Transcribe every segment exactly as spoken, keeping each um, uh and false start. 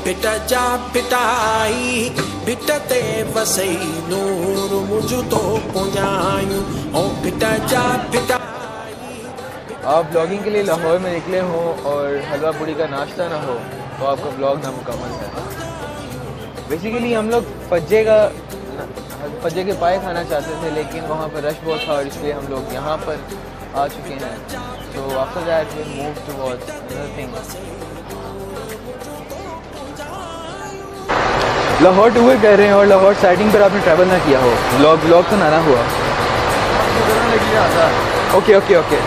पिटा जा पिटाई पिटते वसई नूर मुझ तो पुंजायूं ओ पिटा जा पिटाई। आप ब्लॉगिंग के लिए लाहौर में निकले हो और हलवा पूड़ी का नाश्ता ना हो तो आपका ब्लॉग नामुकम्मल है। बेसिकली हम लोग फज्जे का फज्जे के पाए खाना चाहते थे, लेकिन वहाँ पर रश बहुत था और इसलिए हम लोग यहाँ पर आ चुके हैं। तो after that we move towards another thing. Lahore tour कर रहे हैं और लाहौर साइडिंग पर आपने ट्रैवल ना किया हो, ब्लॉग ब्लॉग तो ना ना हुआ। ओके ओके ओके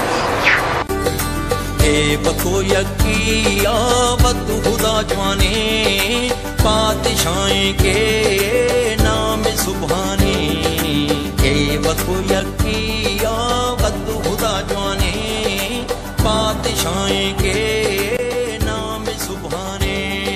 बको यकिया वत खुदा जवाने पातशाएं के नाम सुभाने के बको यकिया वत खुदा जवाने पातशाएं के नाम सुभाने।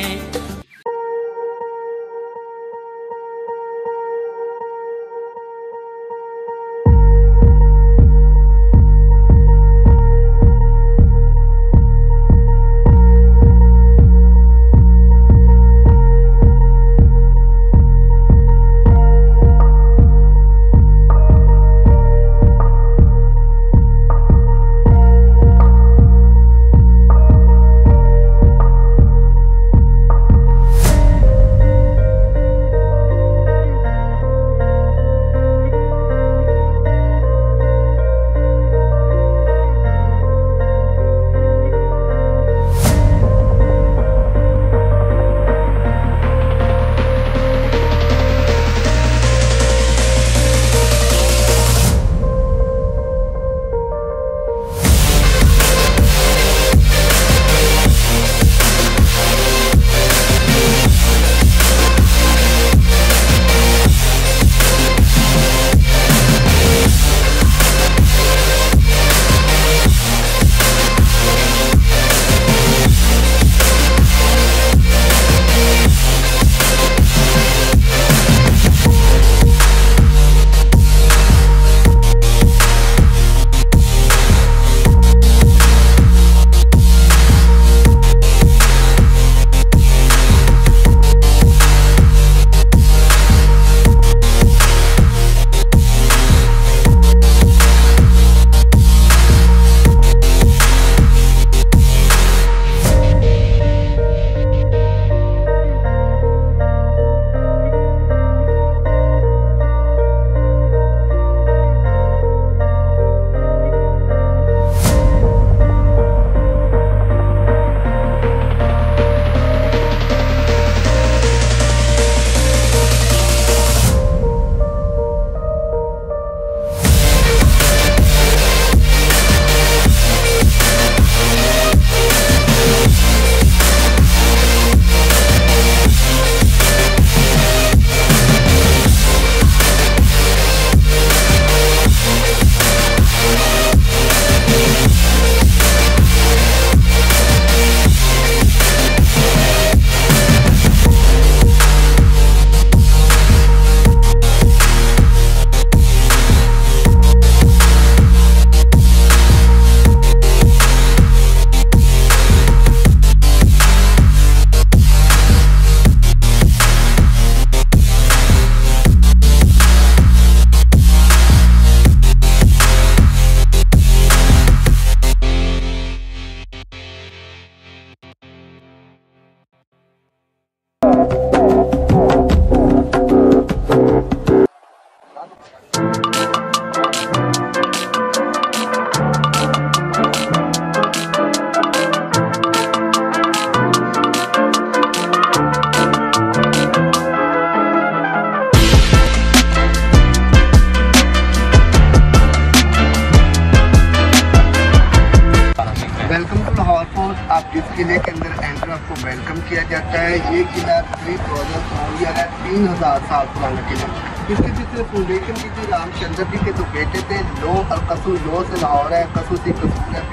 आप जिस किले के अंदर एंटर आपको वेलकम किया जाता है। ये किला थ्री थाउजेंड है, तीन हजार साल पुराना किला। इसके जिसने फाउंडेशन की थी रामचंद्र जी के तो बेटे थे। लो और कसू लो से लाहौर है, कसू से कसूर है।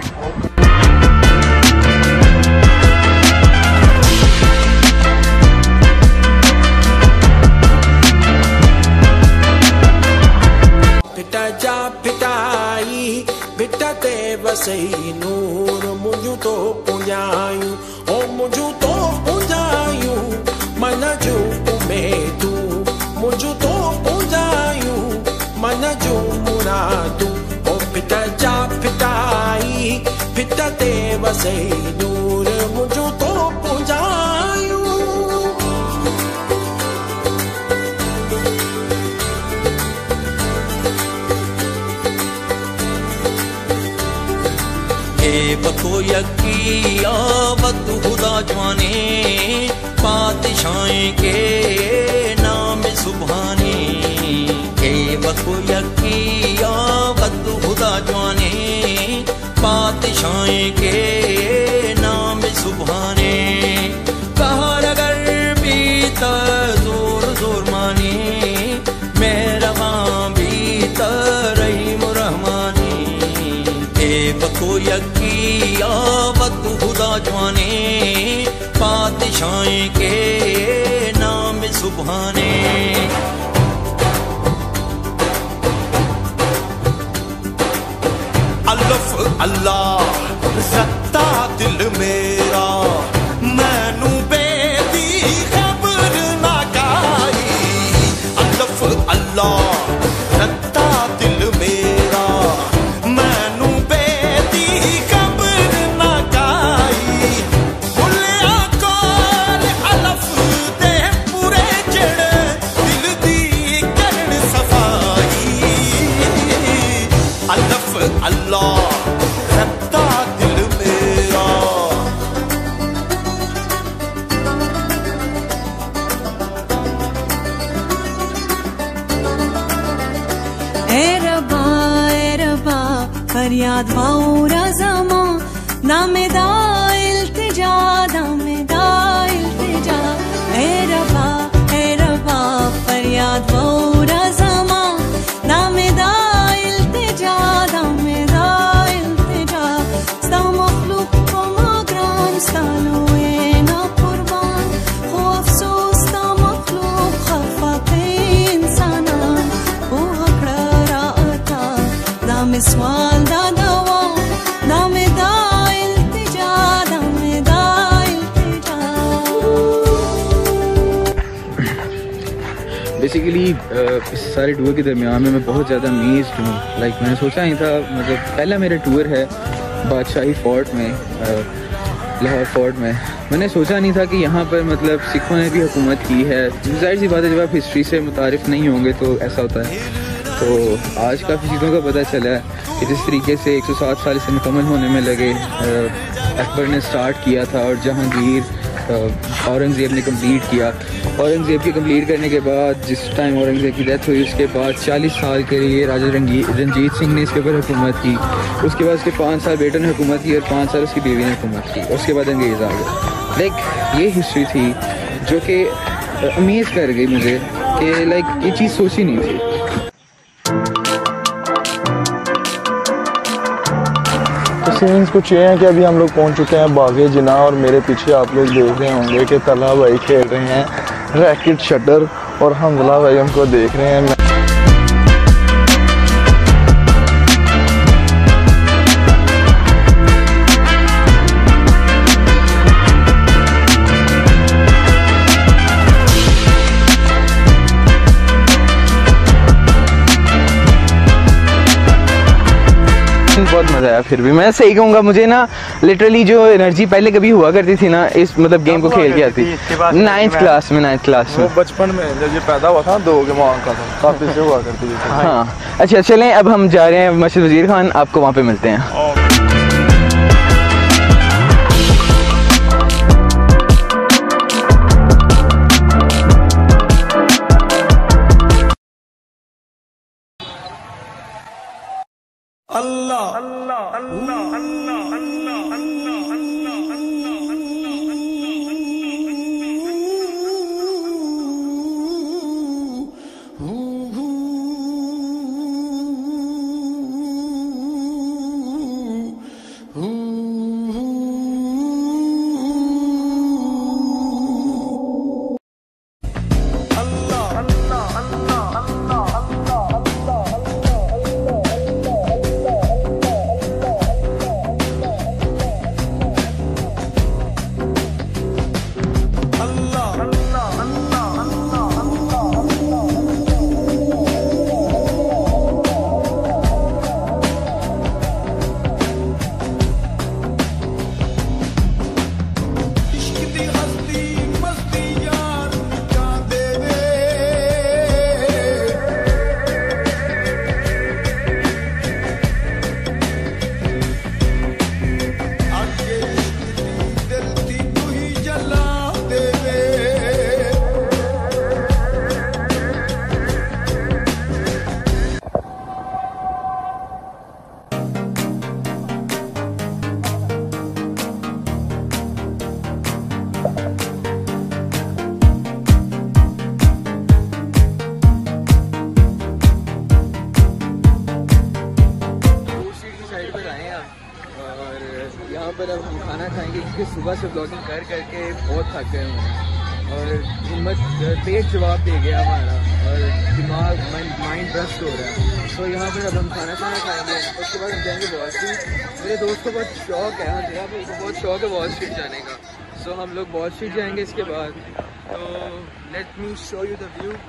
पिटा जा पिटाई पिटते वसई नूर मुझ तो पुंजायूं ओ मुझ तो पुंजायूं। मन जो उमेदू मुझो तो पूजायू मन जो मुरादू ओ पिता जा पिताई पिता ते वसे नूर मुझो तो पूजायू ए बको यकी आवत खुदा जवाने पातशाही के नाम सुभाने ए बको यकी आवत खुदा जवाने पातशाही के नाम सुभाने कहर अगर बीता जोर जोर माने मेरा मां बीता रहीम रहमानी ए बको यकी आवत खुदा जवाने पातशाही के नाम सुभाने अल्लाह अल्लाह रत्ता दिल मेरा मैनू बेदी खबर ना गाई अल्लाह अल्लाह रत्ता दिल मेरा मैनू बेदी खबर ना गाई भुलिया कौन अलफ दे पूरे जड़ दिल दी करन सफाई अल्लाह अल्लाह रत्ता दिल मेरा ए रबा ए रबा फरियाद वाऊरा ज़मा नामेदा इल्तिजा नामेदा इल्तिजा ए रबा ए रबा फरियाद वाऊरा ज़मा नामेदा इल्तिजा नामेदा इल्तिजा sta मखलूक को मगराम सालोए ना कुर्बान खो अफसोस sta मखलूक खफा पे इंसाना ओ हकड़ा राता नाम सवाल दा दवा नाम दा इल्तिजा नाम दा इल्तिजा बेसिकली इस सारे टूर के दरमियान में मैं बहुत ज़्यादा अमेज्ड हूँ। लाइक मैंने सोचा नहीं था, मतलब पहला मेरा टूर है बादशाही फोर्ट में, लाहौर फोर्ट में। मैंने सोचा नहीं था कि यहाँ पर मतलब सिखों ने भी हुकूमत की है। जाहिर सी बात है, जब आप हिस्ट्री से मुतारिफ नहीं होंगे तो ऐसा होता है। तो आज काफ़ी चीज़ों का पता चला है कि जिस तरीके से एक सौ सात साल से मुकम्मल होने में लगे, अकबर ने स्टार्ट किया था और जहांगीर औरंगज़ेब ने कंप्लीट किया। औरंगज़ेब के कंप्लीट करने के बाद जिस टाइम औरंगज़ेब की डेथ हुई, उसके बाद चालीस साल के लिए राजा रंजीत सिंह ने इसके ऊपर हुकूमत की। उसके बाद उसके पाँच साल बेटों ने हुकूमत की और पाँच साल उसकी बीवी ने हुकूमत की। उसके बाद अंग्रेज़ आ गए। लाइक ये हिस्ट्री थी जो कि अमेज़ कर गई मुझे कि लाइक ये चीज़ सोची नहीं थी। सीन्स कुछ ये हैं कि अभी हम लोग पहुंच चुके हैं बागे जिना और मेरे पीछे आप लोग देख रहे होंगे कि तला भाई खेल रहे हैं रैकेट शटर और हमला भाई उनको देख रहे हैं। बहुत मज़ा आया। फिर भी मैं सही कहूँगा, मुझे ना लिटरली जो एनर्जी पहले कभी हुआ करती थी ना इस मतलब गेम को खेल के आती, नाइन्थ क्लास में नाइन्थ क्लास में बचपन में जब ये पैदा हुआ था दो के वहाँ का था काफ़ी से हुआ करती थी। हाँ अच्छा चलें, अब हम जा रहे हैं मस्जिद वज़ीर खान, आपको वहाँ पे मिलते हैं। अल्लाह अल्लाह अल्लाह अल्लाह अल्लाह अल्लाह यहाँ पर अब हम खाना खाएंगे क्योंकि सुबह से ब्लॉगिंग कर करके बहुत थक गए हैं और हिम्मत पेट जवाब दे गया हमारा और दिमाग माइंड ब्रस्ट हो रहा है। तो यहाँ पर अब हम खाना खाना खाएंगे, उसके बाद हम जाएंगे वॉल स्ट्रीट। मेरे दोस्त को बहुत शौक है, हाँ जगह पर बहुत शौक है वॉल स्ट्रीट जाने का। सो हम लोग वॉल स्ट्रीट जाएंगे इसके बाद। तो let me show you the view.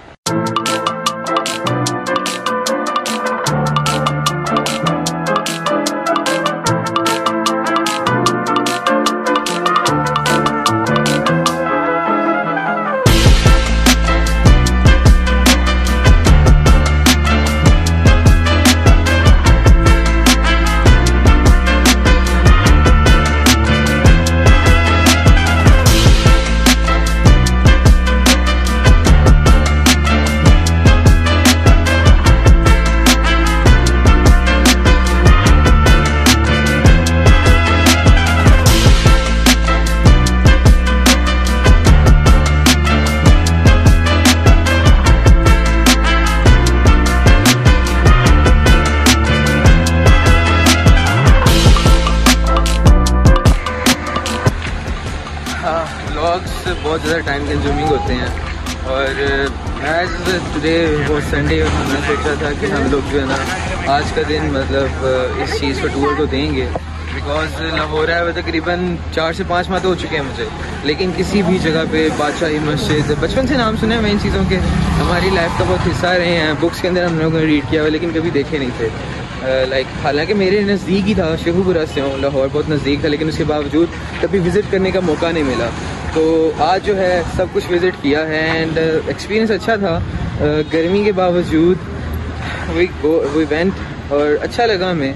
Vlogs बहुत ज़्यादा टाइम कंज्यूमिंग होते हैं और एज टुडे वो संडे हमने सोचा था कि हम लोग जो है ना आज का दिन मतलब इस चीज़ को टूर को देंगे बिकॉज लाहौर है वो तकरीबन चार से पाँच माह तो हो चुके हैं मुझे, लेकिन किसी भी जगह पे बादशाही मस्जिद बचपन से नाम सुने हैं, मैं इन चीज़ों के हमारी लाइफ का बहुत हिस्सा रहे हैं, बुक्स के अंदर हम लोगों ने रीड किया हुआ लेकिन कभी देखे नहीं थे। लाइक uh, हालांकि मेरे नज़दीक ही था, शेखुपुरा से हूँ, लाहौर बहुत नज़दीक था, लेकिन उसके बावजूद कभी विज़िट करने का मौका नहीं मिला। तो आज जो है सब कुछ विज़िट किया है एंड एक्सपीरियंस अच्छा था। uh, गर्मी के बावजूद वी गो वी वेंट और अच्छा लगा हमें।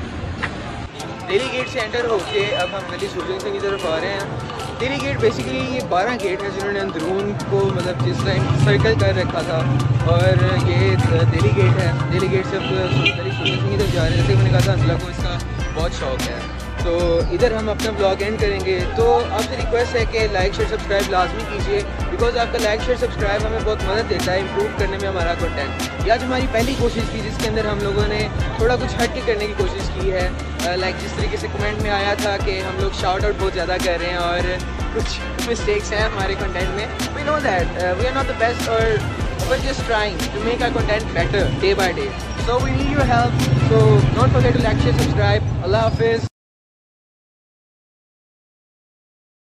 दिल्ली गेट से एंटर होके अब हम गली शूटिंग की तरफ आ रहे हैं। दिल्ली गेट बेसिकली ये बारह गेट है जिन्होंने अंदरून को मतलब जिस टाइम सर्कल कर रखा था और ये दिल्ली गेट है। दिल्ली गेट से अब गली शूटिंग की तरफ जा रहे हैं। जैसे मैंने कहा था अंजला को इसका बहुत शौक है, तो इधर हम अपना ब्लॉग एंड करेंगे। तो आपसे रिक्वेस्ट है कि लाइक शेयर सब्सक्राइब लाजमी कीजिए बिकॉज आपका लाइक शेयर सब्सक्राइब हमें बहुत मदद देता है इम्प्रूव करने में हमारा कंटेंट। ये आज हमारी पहली कोशिश थी जिसके अंदर हम लोगों ने थोड़ा कुछ हट के करने की कोशिश की है। लाइक uh, जिस तरीके से कमेंट में आया था कि हम लोग शाउट आउट बहुत ज़्यादा कर रहे हैं और कुछ मिस्टेक्स हैं हमारे कंटेंट में। We know that we are not the best और we're just trying to make our content better day by day. So we need your help. So don't forget to like, share, subscribe. Allah Hafiz.